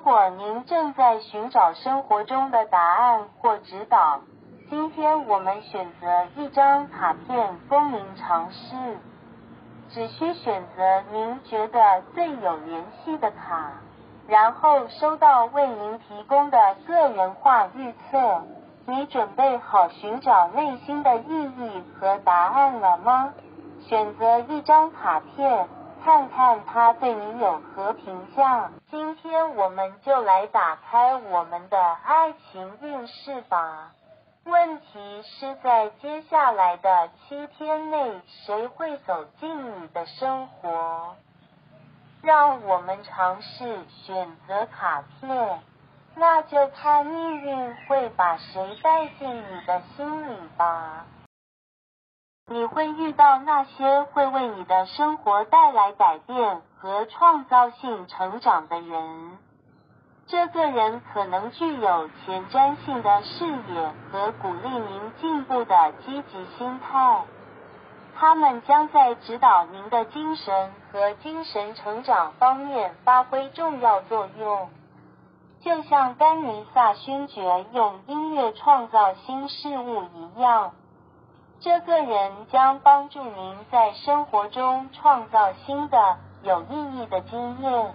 果您正在寻找生活中的答案或指导，今天我们选择一张卡片供您尝试。只需选择您觉得最有联系的卡，然后收到为您提供的个人化预测。你准备好寻找内心的意义和答案了吗？选择一张卡片，看看它对你有何评价。今天我们就来打开我们的爱情运势吧。问题是在接下来的7天内，谁会走进你的生活？让我们尝试选择卡片，那就看命运会把谁带进你的心里吧。你会遇到那些会为你的生活带来改变和创造性成长的人。这个人可能具有前瞻性的视野和鼓励您进步的积极心态，他们将在指导您的精神和精神成长方面发挥重要作用，就像甘尼萨勋爵用音乐创造新事物一样。这个人将帮助您在生活中创造新的有意义的经验。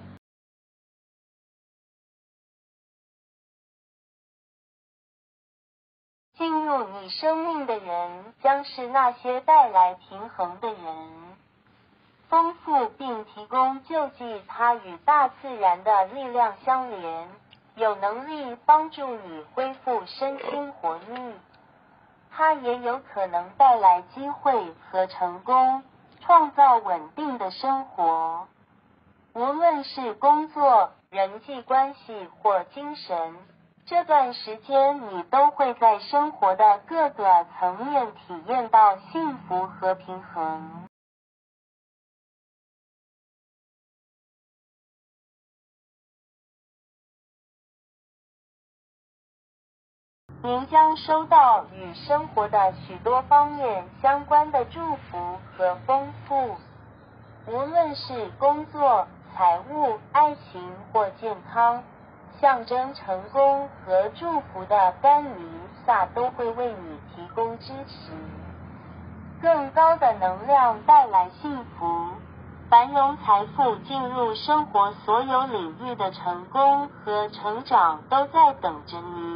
进入你生命的人将是那些带来平衡的人，丰富并提供救济，它与大自然的力量相连，有能力帮助你恢复身心活力。它也有可能带来机会和成功，创造稳定的生活。无论是工作、人际关系或精神，这段时间你都会在生活的各个层面体验到幸福和平衡。您将收到与生活的许多方面相关的祝福和丰富，无论是工作、财务、爱情或健康，象征成功和祝福的甘尼萨都会为你提供支持。更高的能量带来幸福、繁荣、财富进入生活，所有领域的成功和成长都在等着你。